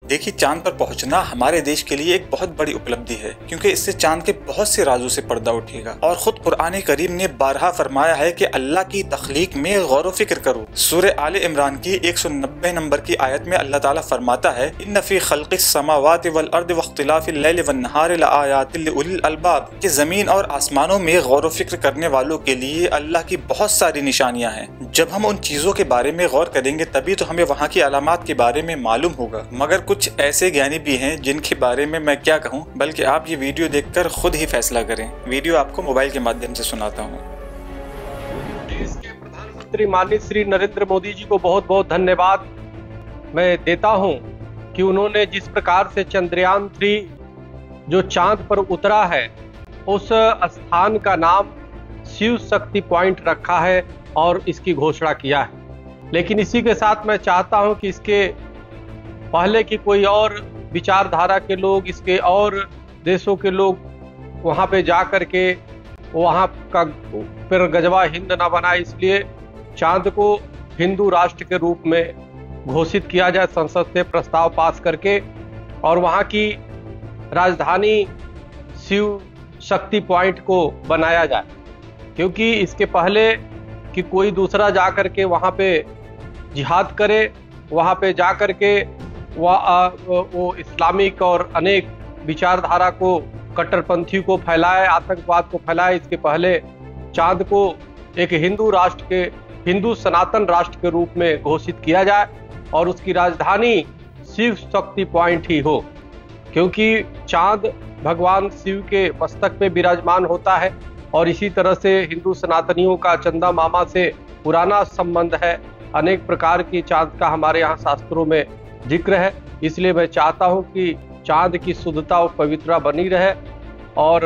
देखिए, चांद पर पहुंचना हमारे देश के लिए एक बहुत बड़ी उपलब्धि है, क्योंकि इससे चांद के बहुत से राजों से पर्दा उठेगा। और खुद कुरान करीम ने बारहा फरमाया है कि अल्लाह की तख्लीक में गौर व फिक्र करो। सूरह आले इमरान की 190 नंबर की आयत में अल्लाह ताला फरमाता है, इन्न फी खल्क़िस समावाति वल अर्दि वख्तिलाफिल लैलि वन नहारि लआयातिल लिउलिल अलबाब, कि जमीन और आसमानों में गौर व फिक्र करने वालों के लिए अल्लाह की बहुत सारी निशानियां हैं। जब हम उन चीजों के बारे में गौर करेंगे तभी तो हमें वहाँ की अलामात के बारे में मालूम होगा। मगर कुछ ऐसे ज्ञानी भी हैं जिनके बारे में मैं क्या कहूँ, बल्कि आप ये वीडियो देखकर खुद ही फैसला करें। वीडियो आपको मोबाइल के माध्यम से सुनाता हूँ। देश के प्रधानमंत्री माननीय श्री नरेंद्र मोदी जी को बहुत बहुत धन्यवाद मैं देता हूँ कि उन्होंने जिस प्रकार से चंद्रयान 3 जो चांद पर उतरा है, उस स्थान का नाम शिव शक्ति पॉइंट रखा है और इसकी घोषणा किया है। लेकिन इसी के साथ मैं चाहता हूं कि इसके पहले की कोई और विचारधारा के लोग, इसके और देशों के लोग वहां पे जा कर के वहां का फिर गजवा हिंद ना बनाए, इसलिए चांद को हिंदू राष्ट्र के रूप में घोषित किया जाए, संसद से प्रस्ताव पास करके, और वहां की राजधानी शिव शक्ति पॉइंट को बनाया जाए। क्योंकि इसके पहले कि कोई दूसरा जा कर के वहाँ पे जिहाद करे, वहाँ पे जा कर के वो इस्लामिक और अनेक विचारधारा को, कट्टरपंथी को फैलाए, आतंकवाद को फैलाए, इसके पहले चांद को एक हिंदू राष्ट्र के, हिंदू सनातन राष्ट्र के रूप में घोषित किया जाए और उसकी राजधानी शिव शक्ति पॉइंट ही हो। क्योंकि चांद भगवान शिव के मस्तक पे विराजमान होता है और इसी तरह से हिंदू सनातनियों का चंदा मामा से पुराना संबंध है। अनेक प्रकार की चांद का हमारे यहाँ शास्त्रों में जिक्र है। इसलिए मैं चाहता हूँ कि चांद की शुद्धता और पवित्रता बनी रहे और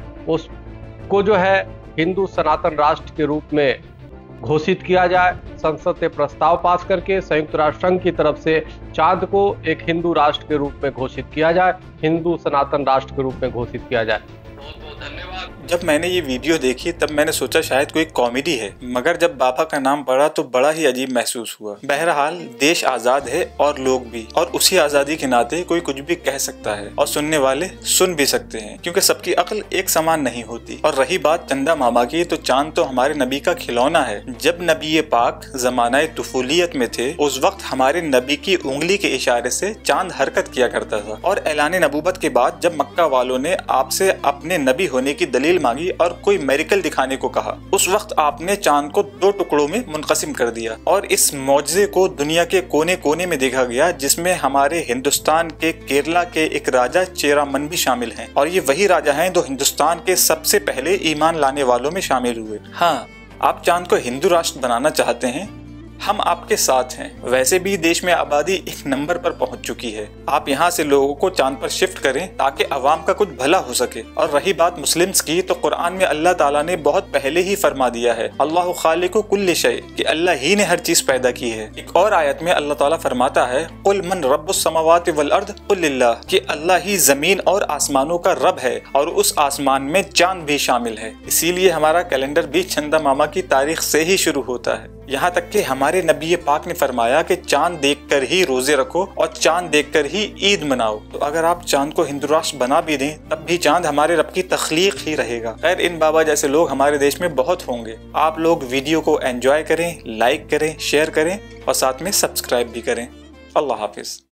उसको जो है हिंदू सनातन राष्ट्र के रूप में घोषित किया जाए। संसद से प्रस्ताव पास करके संयुक्त राष्ट्र संघ की तरफ से चांद को एक हिंदू राष्ट्र के रूप में घोषित किया जाए, हिंदू सनातन राष्ट्र के रूप में घोषित किया जाए। बहुत बहुत धन्यवाद। जब मैंने ये वीडियो देखी तब मैंने सोचा शायद कोई कॉमेडी है, मगर जब बाबा का नाम पढ़ा तो बड़ा ही अजीब महसूस हुआ। बहरहाल देश आजाद है और लोग भी, और उसी आजादी के नाते कोई कुछ भी कह सकता है और सुनने वाले सुन भी सकते हैं, क्योंकि सबकी अक्ल एक समान नहीं होती। और रही बात चंदा मामा की, तो चांद तो हमारे नबी का खिलौना है। जब नबी पाक जमानाए तुफूलियत में थे, उस वक्त हमारे नबी की उंगली के इशारे से चांद हरकत किया करता था। और ऐलान नबूवत के बाद जब मक्का वालों ने आपसे अपने नबी होने की दलील मांगी और कोई मेरिकल दिखाने को कहा, उस वक्त आपने चांद को 2 टुकड़ों में मुनक़सिम कर दिया और इस मौजज़े को दुनिया के कोने कोने में देखा गया, जिसमें हमारे हिंदुस्तान के केरला के एक राजा चेरामन भी शामिल हैं। और ये वही राजा हैं जो हिंदुस्तान के सबसे पहले ईमान लाने वालों में शामिल हुए। हाँ, आप चांद को हिंदू राष्ट्र बनाना चाहते हैं, हम आपके साथ हैं। वैसे भी देश में आबादी एक नंबर पर पहुंच चुकी है। आप यहां से लोगों को चांद पर शिफ्ट करें ताकि अवाम का कुछ भला हो सके। और रही बात मुस्लिम्स की, तो कुरान में अल्लाह ताला ने बहुत पहले ही फरमा दिया है, अल्लाहु खालिकु कुल्लि शै, कि अल्लाह ही ने हर चीज पैदा की है। एक और आयत में अल्लाह ताला फरमाता है, कुल मन रब्बुस समावाति वल अर्द कुल लिल्लाह, कि अल्लाह ही जमीन और आसमानों का रब है और उस आसमान में चांद भी शामिल है। इसीलिए हमारा कैलेंडर भी चंदा मामा की तारीख से ही शुरू होता है। यहाँ तक कि हमारे नबी पाक ने फरमाया कि चांद देखकर ही रोजे रखो और चांद देखकर ही ईद मनाओ। तो अगर आप चांद को हिंदू राष्ट्र बना भी दें तब भी चांद हमारे रब की तख्लीक ही रहेगा। खैर, इन बाबा जैसे लोग हमारे देश में बहुत होंगे। आप लोग वीडियो को एंजॉय करें, लाइक करें, शेयर करें और साथ में सब्सक्राइब भी करें। अल्लाह हाफिज।